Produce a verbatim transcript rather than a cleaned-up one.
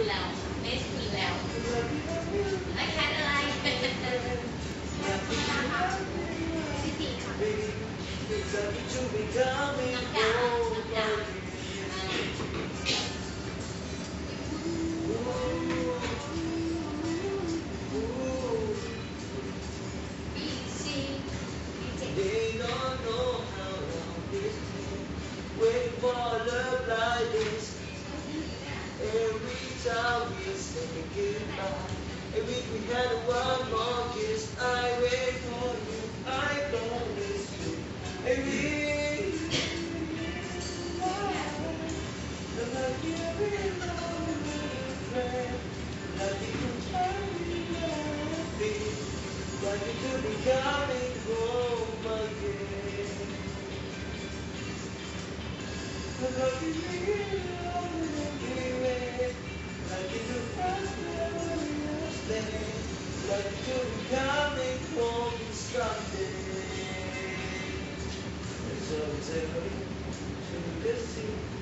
แล้วไม่คุณแล้วไอ้แคทอะไรพี่ตีค่ะน้ำยาน้ำยาบีซีบีเจ็ด They don't know how long this takes. Wait for love like this. Every time we say goodbye, every week we had one more kiss. I wait for you, I promise you. Every like every moment, like you can tell me nothing, like you could be coming home again. Like you really like you could understand, like you could be coming home someday. So tell me to listen.